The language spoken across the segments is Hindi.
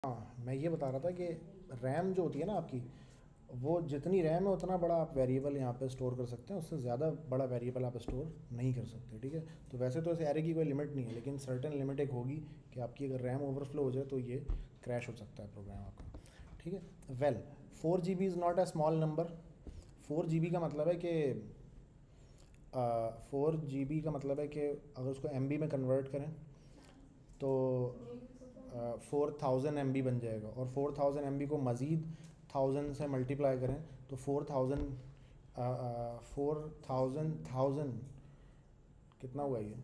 हाँ, मैं ये बता रहा था कि रैम जो होती है ना आपकी, वो जितनी रैम है उतना बड़ा आप वेरिएबल यहाँ पे स्टोर कर सकते हैं, उससे ज़्यादा बड़ा वेरिएबल आप स्टोर नहीं कर सकते। ठीक है, तो वैसे तो इस एरे की कोई लिमिट नहीं है, लेकिन सर्टेन लिमिट एक होगी कि आपकी अगर रैम ओवरफ्लो हो जाए तो ये क्रैश हो सकता है प्रोग्राम आपका। ठीक है, well 4 GB is not a small number. 4 GB का मतलब है कि 4 GB का मतलब है कि अगर उसको MB में कन्वर्ट करें तो 4000 MB बन जाएगा, और 4000 MB को मज़ीद 1000 से मल्टीप्लाई करें तो 4000 कितना हुआ ये?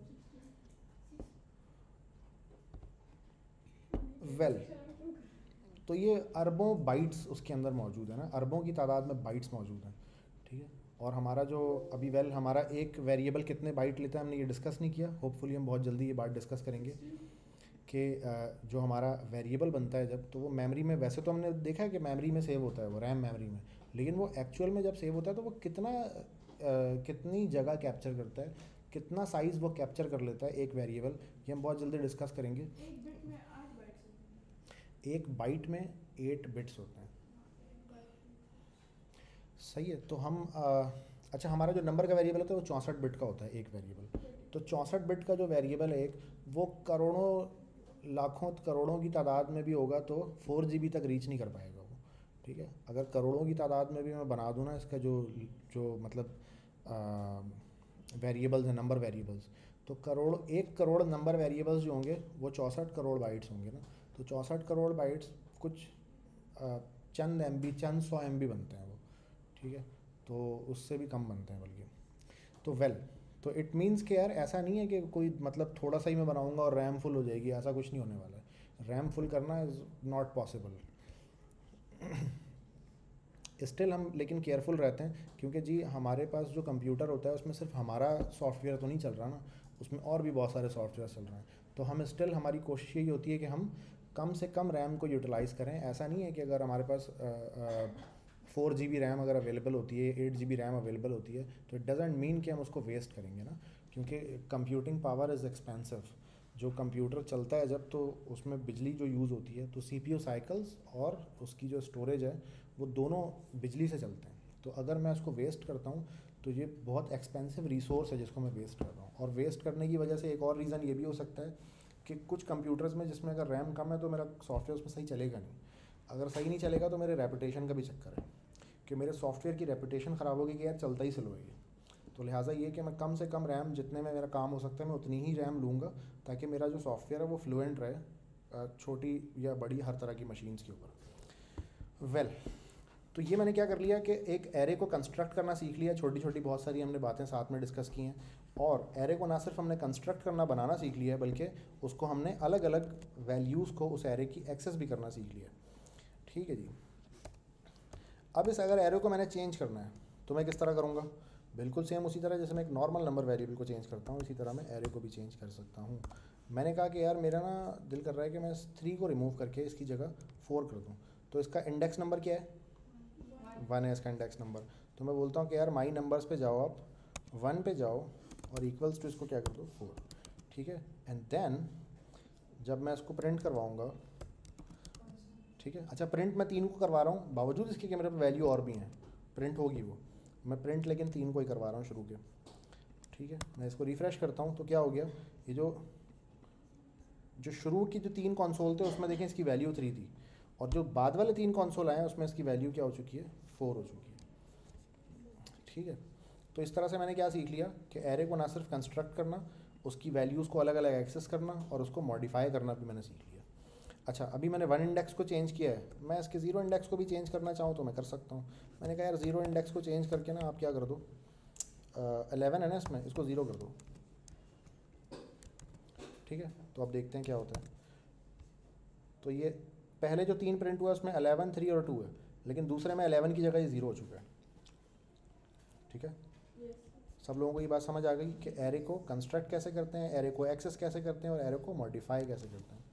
वेल तो ये अरबों बाइट्स उसके अंदर मौजूद है ना, अरबों की तादाद में बाइट्स मौजूद हैं। ठीक है, और हमारा जो अभी हमारा एक वेरिएबल कितने बाइट लेता है हमने ये डिस्कस नहीं किया। होपफुली हम बहुत जल्दी ये बात डिस्कस करेंगे कि जो हमारा वेरिएबल बनता है जब, तो वो मेमोरी में, वैसे तो हमने देखा है कि मेमोरी में सेव होता है वो, रैम मेमोरी में, लेकिन वो एक्चुअल में जब सेव होता है तो वो कितनी जगह कैप्चर करता है, कितना साइज़ वो कैप्चर कर लेता है एक वेरिएबल, ये हम बहुत जल्दी डिस्कस करेंगे। एक बाइट में 8 बिट्स होते हैं। सही है, तो हम अच्छा, हमारा जो नंबर का वेरिएबल होता है वो 64 बिट का होता है एक वेरिएबल। तो 64 बिट का जो वेरिएबल है एक, वो करोड़ों लाखों करोड़ों की तादाद में भी होगा तो 4 GB तक रीच नहीं कर पाएगा वो। ठीक है, अगर करोड़ों की तादाद में भी मैं बना दूँ ना इसका जो जो मतलब वेरिएबल्स हैं, नंबर वेरिएबल्स, तो 1 करोड़ नंबर वेरिएबल्स जो होंगे वो 64 करोड़ बाइट्स होंगे ना। तो 64 करोड़ बाइट्स कुछ चंद MB, चंद 100 MB बनते हैं वो। ठीक है, तो उससे भी कम बनते हैं बल्कि। तो तो इट मीन्स कि यार ऐसा नहीं है कि कोई मतलब थोड़ा सा ही मैं बनाऊंगा और रैम फुल हो जाएगी, ऐसा कुछ नहीं होने वाला है। रैम फुल करना इज़ नॉट पॉसिबल। स्टिल हम लेकिन केयरफुल रहते हैं, क्योंकि जी हमारे पास जो कंप्यूटर होता है उसमें सिर्फ हमारा सॉफ्टवेयर तो नहीं चल रहा ना, उसमें और भी बहुत सारे सॉफ्टवेयर चल रहे हैं। तो हम स्टिल, हमारी कोशिश यही होती है कि हम कम से कम रैम को यूटिलाइज़ करें। ऐसा नहीं है कि अगर हमारे पास 4 GB रैम अगर अवेलेबल होती है, 8 GB रैम अवेलेबल होती है, तो इट डजेंट मीन कि हम उसको वेस्ट करेंगे ना, क्योंकि कंप्यूटिंग पावर इज़ एक्सपेंसिव। जो कंप्यूटर चलता है जब, तो उसमें बिजली जो यूज़ होती है, तो CPU साइकिल्स और उसकी जो स्टोरेज है वो दोनों बिजली से चलते हैं। तो अगर मैं उसको वेस्ट करता हूँ तो ये बहुत एक्सपेंसिव रिसोर्स है जिसको मैं वेस्ट कर रहा हूँ। और वेस्ट करने की वजह से एक और रीज़न ये भी हो सकता है कि कुछ कंप्यूटर्स में जिसमें अगर रैम कम है तो मेरा सॉफ्टवेयर उसमें सही चलेगा नहीं। अगर सही नहीं चलेगा तो मेरे रेपुटेशन का भी चक्कर है कि मेरे सॉफ्टवेयर की रेपुटेशन ख़राब होगी कि यार चलता ही स्लो है ये। तो लिहाजा ये कि मैं कम से कम रैम, जितने में मेरा काम हो सकता है मैं उतनी ही रैम लूँगा, ताकि मेरा जो सॉफ्टवेयर है वो फ्लुएंट रहे छोटी या बड़ी हर तरह की मशीन्स के ऊपर। तो ये मैंने क्या कर लिया कि एक एरे को कंस्ट्रक्ट करना सीख लिया, छोटी छोटी बहुत सारी हमने बातें साथ में डिस्कस की हैं। और एरे को ना सिर्फ हमने कंस्ट्रक्ट करना, बनाना सीख लिया है, बल्कि उसको हमने अलग अलग वैल्यूज़ को उस एरे की एक्सेस भी करना सीख लिया। ठीक है जी, अब इस अगर एरे को मैंने चेंज करना है तो मैं किस तरह करूँगा? बिल्कुल सेम उसी तरह जैसे मैं एक नॉर्मल नंबर वेरिएबल को चेंज करता हूँ, इसी तरह मैं एरे को भी चेंज कर सकता हूँ। मैंने कहा कि यार मेरा ना दिल कर रहा है कि मैं 3 को रिमूव करके इसकी जगह 4 कर दूँ। तो इसका इंडेक्स नंबर क्या है? 1 है इसका इंडेक्स नंबर। तो मैं बोलता हूँ कि यार माई नंबर्स पे जाओ, आप 1 पे जाओ और इक्वल्स टू इसको क्या कर दो, 4। ठीक है, एंड देन जब मैं इसको प्रिंट करवाऊँगा, ठीक है, अच्छा प्रिंट मैं 3 को करवा रहा हूँ, बावजूद इसके कि मेरे पे वैल्यू और भी हैं, प्रिंट होगी वो, मैं प्रिंट लेकिन 3 को ही करवा रहा हूँ शुरू के। ठीक है, मैं इसको रिफ़्रेश करता हूँ तो क्या हो गया, ये जो जो शुरू की जो 3 कंसोल थे उसमें देखें इसकी वैल्यू 3 थी, और जो बाद वाले 3 कंसोल आए हैं उसमें इसकी वैल्यू क्या हो चुकी है, 4 हो चुकी है। ठीक है, तो इस तरह से मैंने क्या सीख लिया कि एरे को ना सिर्फ कंस्ट्रक्ट करना, उसकी वैल्यूज़ को अलग अलग एक्सेस करना और उसको मॉडिफाई करना भी मैंने सीख लिया। अच्छा, अभी मैंने 1 इंडेक्स को चेंज किया है, मैं इसके 0 इंडेक्स को भी चेंज करना चाहूँ तो मैं कर सकता हूँ। मैंने कहा यार 0 इंडेक्स को चेंज करके ना आप क्या कर दो, 11 है ना इसमें, इसको 0 कर दो। ठीक है, तो अब देखते हैं क्या होता है। तो ये पहले जो 3 प्रिंट हुआ उसमें 11, 3 और 2 है, लेकिन दूसरे में 11 की जगह ये 0 हो चुका है। ठीक है, सब लोगों को ये बात समझ आ गई कि एरे को कंस्ट्रक्ट कैसे करते हैं, एरे को एक्सेस कैसे करते हैं और एरे को मॉडिफाई कैसे करते हैं।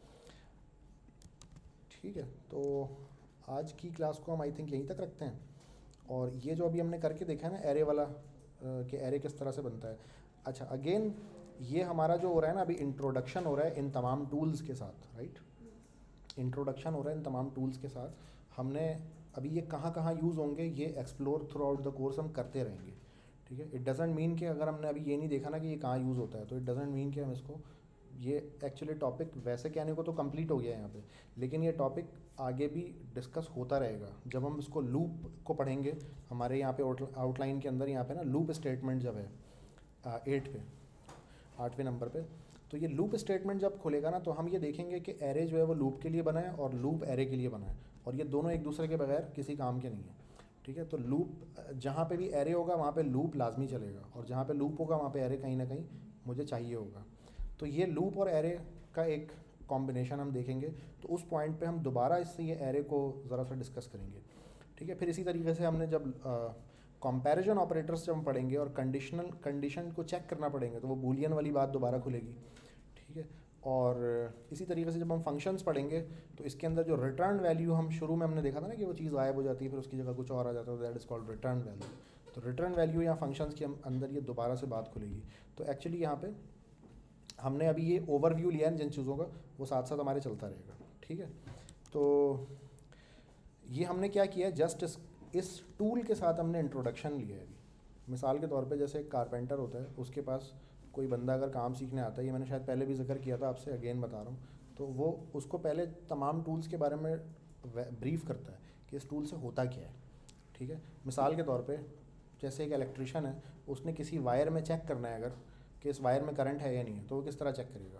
ठीक है, तो आज की क्लास को हम आई थिंक यहीं तक रखते हैं। और ये जो अभी हमने करके देखा है ना एरे वाला, कि एरे किस तरह से बनता है। अच्छा, अगेन ये हमारा जो हो रहा है ना अभी, इंट्रोडक्शन हो रहा है इन तमाम टूल्स के साथ, राइट। इंट्रोडक्शन हो रहा है इन तमाम टूल्स के साथ। हमने अभी ये कहाँ कहाँ यूज़ होंगे ये explore throughout the course हम करते रहेंगे, ठीक है। इट डजेंट मीन कि अगर हमने अभी ये नहीं देखा ना कि ये कहाँ यूज़ होता है, तो इट डजेंट मीन कि हम इसको, ये एक्चुअली टॉपिक वैसे कहने को तो कंप्लीट हो गया है यहाँ पे, लेकिन ये टॉपिक आगे भी डिस्कस होता रहेगा। जब हम इसको लूप को पढ़ेंगे, हमारे यहाँ पे आउटलाइन के अंदर यहाँ पे ना लूप स्टेटमेंट जब है 8 पे, 8वें नंबर पे, तो ये लूप स्टेटमेंट जब खुलेगा ना तो हम ये देखेंगे कि एरे जो है वो लूप के लिए बना है और लूप एरे के लिए बना है, और ये दोनों एक दूसरे के बगैर किसी काम के नहीं है, ठीक है। तो लूप जहाँ पे भी एरे होगा वहाँ पे लूप लाजमी चलेगा, और जहाँ पे लूप होगा वहाँ पे एरे कहीं ना कहीं मुझे चाहिए होगा। तो ये लूप और एरे का एक कॉम्बिनेशन हम देखेंगे, तो उस पॉइंट पे हम दोबारा इससे ये एरे को ज़रा सा डिस्कस करेंगे, ठीक है। फिर इसी तरीके से हमने जब कंपैरिजन ऑपरेटर्स जब हम पढ़ेंगे और कंडीशन को चेक करना पड़ेंगे, तो वो बूलियन वाली बात दोबारा खुलेगी, ठीक है। और इसी तरीके से जब हम फंक्शंस पढ़ेंगे तो इसके अंदर जो रिटर्न वैल्यू हम शुरू में हमने देखा था ना कि वो चीज़ गायब हो जाती है फिर उसकी जगह कुछ और आ जाता है, that is called return value. तो रिटर्न वैल्यू या फंक्शंस के अंदर ये दोबारा से बात खुलेगी। तो एक्चुअली यहाँ पे हमने अभी ये ओवरव्यू लिया है जिन चीज़ों का, वो साथ साथ हमारे चलता रहेगा, ठीक है। तो ये हमने क्या किया है, जस्ट इस टूल के साथ हमने इंट्रोडक्शन लिया है अभी। मिसाल के तौर पे जैसे एक कारपेंटर होता है, उसके पास कोई बंदा अगर काम सीखने आता है, ये मैंने शायद पहले भी जिक्र किया था आपसे, अगेन बता रहा हूँ, तो वो उसको पहले तमाम टूल्स के बारे में ब्रीफ करता है कि इस टूल से होता क्या है, ठीक है। मिसाल के तौर पे जैसे एक इलेक्ट्रिशियन है, उसने किसी वायर में चेक करना है अगर कि इस वायर में करंट है या नहीं है, तो वो किस तरह चेक करेगा,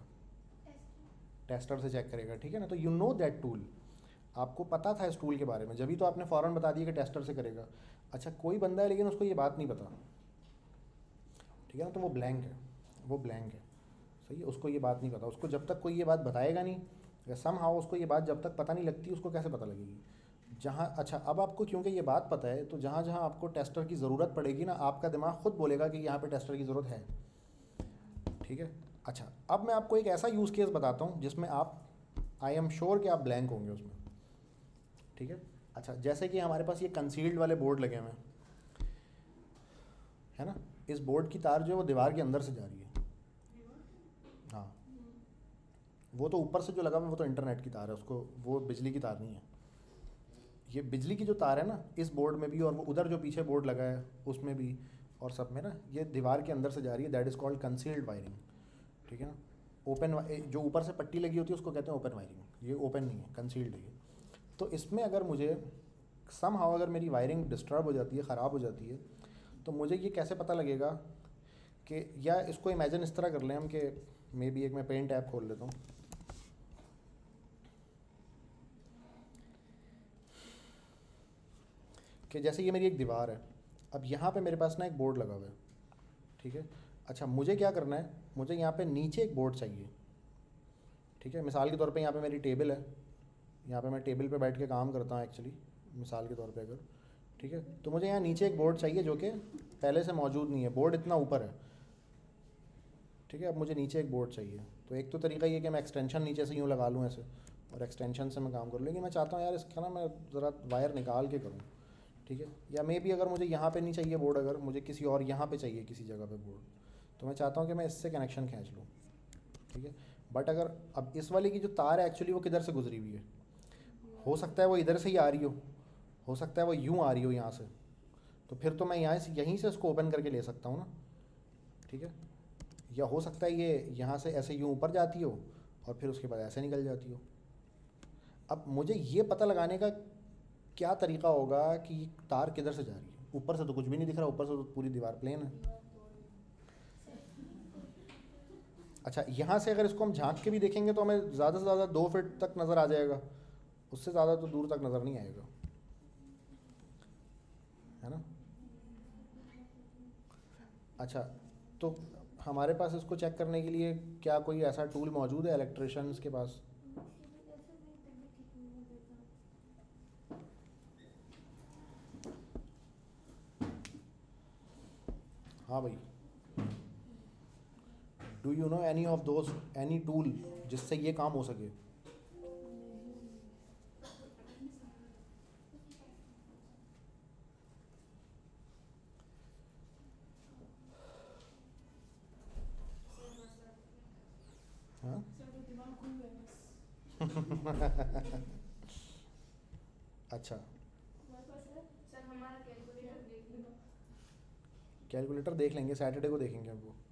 टेस्टर से चेक करेगा, ठीक है ना। तो यू नो दैट टूल, आपको पता था इस टूल के बारे में, जब भी तो आपने फ़ौरन बता दिया कि टेस्टर से करेगा। अच्छा, कोई बंदा है लेकिन उसको ये बात नहीं पता, ठीक है ना, तो वो ब्लैंक है, वो ब्लैंक है, सही है, उसको ये बात नहीं पता। उसको जब तक कोई ये बात बताएगा नहीं, या सम हाउ उसको ये बात जब तक पता नहीं लगती, उसको कैसे पता लगेगी। जहाँ, अच्छा अब आपको क्योंकि ये बात पता है, तो जहाँ जहाँ आपको टेस्टर की ज़रूरत पड़ेगी ना, आपका दिमाग खुद बोलेगा कि यहाँ पे टेस्टर की ज़रूरत है, ठीक है। अच्छा, अब मैं आपको एक ऐसा यूज़ केस बताता हूँ जिसमें आप, आई एम श्योर कि आप ब्लैंक होंगे उसमें, ठीक है। अच्छा, जैसे कि हमारे पास ये कंसील्ड वाले बोर्ड लगे हुए हैं, है ना, इस बोर्ड की तार जो है वो दीवार के अंदर से जा रही है, हाँ, वो तो ऊपर से जो लगा हुआ है वो तो इंटरनेट की तार है, उसको, वो बिजली की तार नहीं है। ये बिजली की जो तार है ना, इस बोर्ड में भी और वो उधर जो पीछे बोर्ड लगा है उसमें भी और सब में ना, ये दीवार के अंदर से जा रही है, that is called concealed wiring, ठीक है ना। ओपन, जो ऊपर से पट्टी लगी होती है उसको कहते हैं ओपन वायरिंग, ये ओपन नहीं है, कंसील्ड है ये। तो इसमें अगर मुझे सम हाउ अगर मेरी वायरिंग डिस्टर्ब हो जाती है, ख़राब हो जाती है, तो मुझे ये कैसे पता लगेगा कि, या इसको इमेजिन इस तरह कर लें हम कि मे बी एक मैं पेंट ऐप खोल लेता हूँ, कि जैसे ये मेरी एक दीवार है, अब यहाँ पे मेरे पास ना एक बोर्ड लगा हुआ है, ठीक है। अच्छा, मुझे क्या करना है, मुझे यहाँ पे नीचे एक बोर्ड चाहिए, ठीक है। मिसाल के तौर पे यहाँ पे मेरी टेबल है, यहाँ पे मैं टेबल पे बैठ के काम करता हूँ एक्चुअली, मिसाल के तौर पे अगर, ठीक है, तो मुझे यहाँ नीचे एक बोर्ड चाहिए जो कि पहले से मौजूद नहीं है, बोर्ड इतना ऊपर है, ठीक है। अब मुझे नीचे एक बोर्ड चाहिए, तो एक तो तरीका ये कि मैं एक्सटेंशन नीचे से यूँ लगा लूँ ऐसे, और एक्सटेंशन से मैं काम करूँ, लेकिन मैं चाहता हूँ यार इसका ना मैं ज़रा वायर निकाल के करूँ, ठीक है। या मे बी अगर मुझे यहाँ पे नहीं चाहिए बोर्ड, अगर मुझे किसी और यहाँ पे चाहिए किसी जगह पे बोर्ड, तो मैं चाहता हूँ कि मैं इससे कनेक्शन खींच लूँ, ठीक है। बट अगर अब इस वाले की जो तार है एक्चुअली वो किधर से गुजरी हुई है, हो सकता है वो इधर से ही आ रही हो सकता है वो यूँ आ रही हो यहाँ से, तो फिर तो मैं यहाँ से, यहीं से इसको ओपन करके ले सकता हूँ ना, ठीक है। या हो सकता है ये यहाँ से ऐसे यूँ ऊपर जाती हो और फिर उसके बाद ऐसे निकल जाती हो। अब मुझे ये पता लगाने का क्या तरीका होगा कि ये तार किधर से जा रही है, ऊपर से तो कुछ भी नहीं दिख रहा, ऊपर से तो पूरी दीवार प्लेन है। अच्छा, यहाँ से अगर इसको हम झांक के भी देखेंगे तो हमें ज़्यादा से ज़्यादा 2 फीट तक नज़र आ जाएगा, उससे ज़्यादा तो दूर तक नज़र नहीं आएगा, है ना। अच्छा, तो हमारे पास इसको चेक करने के लिए क्या कोई ऐसा टूल मौजूद है इलेक्ट्रिशियंस के पास? हाँ भाई, do you know any of those, any tool जिससे ये काम हो सके? हाँ अच्छा, हमारे पास है सर, हमारा कैलकुलेटर देख लो। कैलकुलेटर देख लेंगे, सैटरडे को देखेंगे हम वो।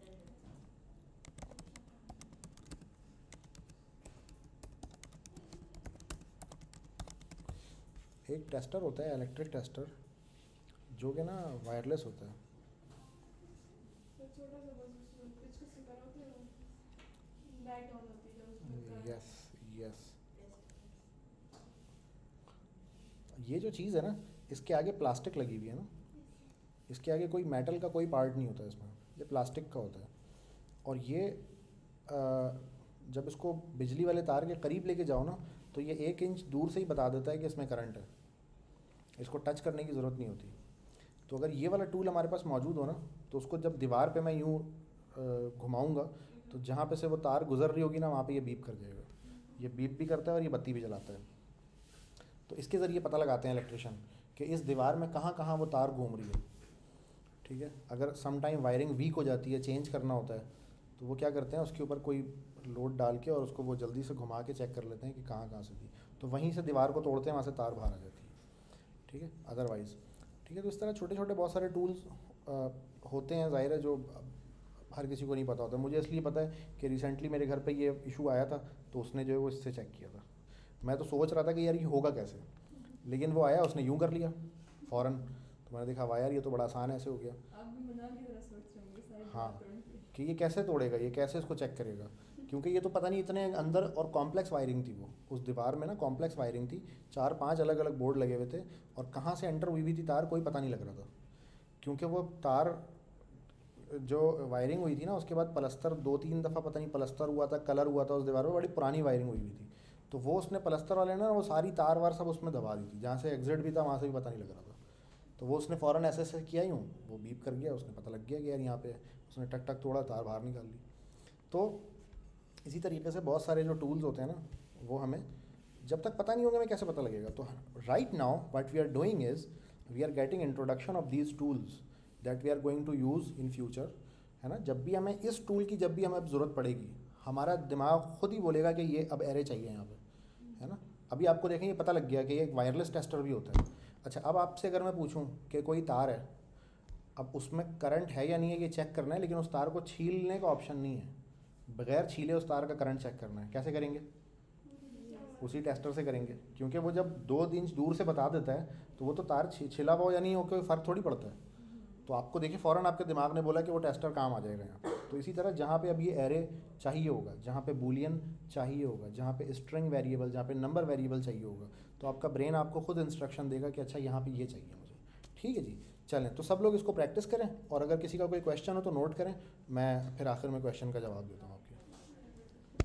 एक टेस्टर होता है, इलेक्ट्रिक टेस्टर, जो कि ना वायरलेस होता है। तो छोटा सा बस उसमें कुछ कुछ करो तो लाइट ऑन होती है जब उसमें करंट। Yes, yes. ये जो चीज़ है ना, इसके आगे प्लास्टिक लगी हुई है ना, इसके आगे कोई मेटल का कोई पार्ट नहीं होता इसमें, ये प्लास्टिक का होता है। और ये जब इसको बिजली वाले तार के करीब लेके जाओ ना, तो ये 1 इंच दूर से ही बता देता है कि इसमें करंट है, इसको टच करने की ज़रूरत नहीं होती। तो अगर ये वाला टूल हमारे पास मौजूद हो ना, तो उसको जब दीवार पे मैं यूँ घुमाऊँगा, तो जहाँ पे से वो तार गुजर रही होगी ना, वहाँ पे ये बीप कर जाएगा। ये बीप भी करता है और ये बत्ती भी जलाता है। तो इसके ज़रिए पता लगाते हैं इलेक्ट्रिशियन कि इस दीवार में कहाँ कहाँ वो तार घूम रही है। ठीक है, अगर सम टाइम वायरिंग वीक हो जाती है, चेंज करना होता है, तो वो क्या करते हैं, उसके ऊपर कोई लोड डाल के और उसको वो जल्दी से घुमा के चेक कर लेते हैं कि कहाँ कहाँ से थी, तो वहीं से दीवार को तोड़ते हैं, वहाँ से तार बाहर आ जाती है। ठीक है, अदरवाइज़ ठीक है। तो इस तरह छोटे छोटे बहुत सारे टूल्स होते हैं, ज़ाहिर है, जो हर किसी को नहीं पता होता। मुझे इसलिए पता है कि रिसेंटली मेरे घर पे ये इशू आया था, तो उसने जो है वो इससे चेक किया था। मैं तो सोच रहा था कि यार ये होगा कैसे, लेकिन वो आया, उसने यूँ कर लिया फ़ौरन, तो मैंने देखा वाह यार ये तो बड़ा आसान ऐसे हो गया। आप भी मना की तरह सोच रहे होंगे सारी हाँ, बात तोड़ के। कि ये कैसे तोड़ेगा, ये कैसे इसको चेक करेगा, क्योंकि ये तो पता नहीं इतने अंदर, और कॉम्प्लेक्स वायरिंग थी वो उस दीवार में ना, कॉम्प्लेक्स वायरिंग थी, 4-5 अलग अलग बोर्ड लगे हुए थे, और कहाँ से एंटर हुई हुई थी तार कोई पता नहीं लग रहा था, क्योंकि वो तार जो वायरिंग हुई थी ना, उसके बाद पलस्तर 2-3 दफ़ा पता नहीं पलस्तर हुआ था, कलर हुआ था उस दीवार में, बड़ी पुरानी वायरिंग हुई हुई थी। तो वो उसने पलस्तर वाले ना वो सारी तार वार सब उसमें दबा दी थी, जहाँ से एग्जिट भी था वहाँ से भी पता नहीं लग रहा था। तो वो उसने फ़ौरन ऐसे किया ही हूँ, वो बीप कर गया, उसने पता लग गया कि यार यहाँ पे, उसने टक टक तोड़ा, तार बाहर निकाल ली। तो इसी तरीके से बहुत सारे जो टूल्स होते हैं ना, वो हमें जब तक पता नहीं होगा हमें कैसे पता लगेगा। तो right now what we are doing is we are getting introduction of these tools that we are going to use in future, है ना। जब भी हमें इस टूल की जब भी हमें ज़रूरत पड़ेगी, हमारा दिमाग खुद ही बोलेगा कि ये अब एरे चाहिए यहाँ पे, है ना। अभी आपको देखें, ये पता लग गया कि ये एक वायरलेस टेस्टर भी होता है। अच्छा, अब आपसे अगर मैं पूछूं कि कोई तार है, अब उसमें करंट है या नहीं है ये चेक करना है, लेकिन उस तार को छीलने का ऑप्शन नहीं है, बगैर छीले उस तार का करंट चेक करना है, कैसे करेंगे? उसी टेस्टर से करेंगे, क्योंकि वो जब 2 इंच दूर से बता देता है, तो वो तो तार छिला हुआ या नहीं हो, कोई फ़र्क थोड़ी पड़ता है। तो आपको देखिए फ़ौरन आपके दिमाग ने बोला कि वो टेस्टर काम आ जाएगा यहाँ। तो इसी तरह जहाँ पे अब ये एरे चाहिए होगा, जहाँ पे बूलियन चाहिए होगा, जहाँ पे स्ट्रिंग वेरिएबल, जहाँ पे नंबर वेरिएबल चाहिए होगा, तो आपका ब्रेन आपको खुद इंस्ट्रक्शन देगा कि अच्छा यहाँ पे ये चाहिए मुझे। ठीक है जी, चलें, तो सब लोग इसको प्रैक्टिस करें, और अगर किसी का कोई क्वेश्चन हो तो नोट करें, मैं फिर आखिर में क्वेश्चन का जवाब देता हूँ।